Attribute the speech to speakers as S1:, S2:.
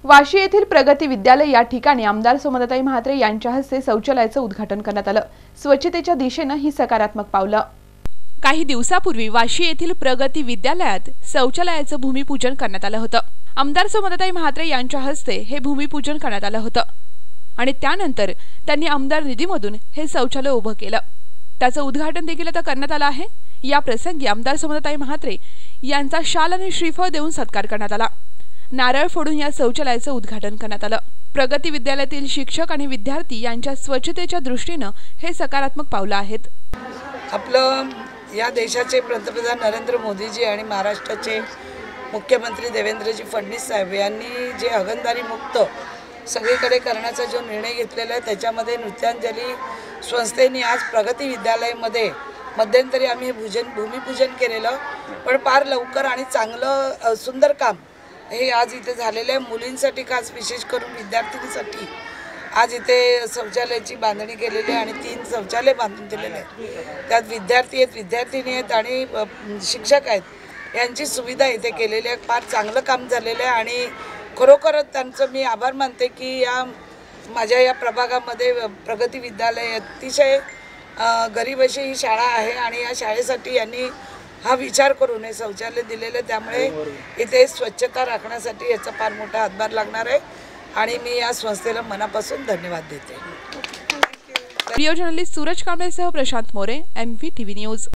S1: वाशी येथील प्रगती विद्यालय या ठिकाणी आमदार सुमनताई महात्रे यांच्या हस्ते शौचालयाचे उद्घाटन करण्यात आलं। स्वच्छतेच्या दिशेने ही सकारात्मक पावलं। काही दिवसापूर्वी वाशी येथील प्रगती विद्यालयात शौचालयाचं भूमिपूजन करण्यात आलं होतं। आमदार सुमनताई महात्रे यांच्या हस्ते हे भूमिपूजन करण्यात आलं होतं आणि त्यानंतर त्यांनी आमदार निधीमधून हे शौचालय उभं केलं। त्याचं उद्घाटन देखील आता करण्यात आलं आहे। या प्रसंगी आमदार सुमनताई महात्रे यांचा शाल आणि श्रीफळ देऊन सत्कार करण्यात आला। नारळ फोडून या शौचालयाचं उद्घाटन करण्यात आलं। प्रगती विद्यालयातील शिक्षक आणि विद्यार्थी यांच्या स्वच्छतेच्या दृष्टीने हे सकारात्मक पावलं आहेत।
S2: आपलं या देशाचे पंतप्रधान नरेंद्र मोदीजी आणि महाराष्ट्राचे मुख्यमंत्री देवेंद्रजी फडणवीस साहेब यांनी जे हगणदारी मुक्त सगळीकडे करण्याचा जो निर्णय घेतलेला आहे त्याच्यामध्ये नृत्यांजली संस्थेने आज प्रगती विद्यालयामध्ये मध्यंतरी आम्ही भूमिपूजन केलेलं, पण फार लवकर आणि चांगलं सुंदर काम हे आज इथे झालेलं आहे। मुलींसाठी खास विशेष करून विद्यार्थिनींसाठी आज इथे शौचालयाची बांधणी केलेली आहे आणि 3 शौचालय बांधून दिलेले आहेत। त्यात विद्यार्थी आहेत, विद्यार्थिनी आहेत आणि शिक्षक आहेत, यांची सुविधा इथे केलेली आहे। फार चांगलं काम झालेलं आहे आणि खरोखरच त्यांचं मी आभार मानते की या माझ्या या प्रभागामध्ये प्रगती विद्यालय अतिशय गरीब अशी ही शाळा आहे आणि या शाळेसाठी यांनी हा विचार करून हे शौचालय दिलेले, त्यामुळे इथे स्वच्छता राखण्यासाठी याचा फार मोठा हातभार लागणार आहे आणि मी या संस्थेला मनापासून धन्यवाद देते।
S1: व्हिडिओ जर्नलिस्ट सूरज कांबळेसह Prashant More, MV TV news.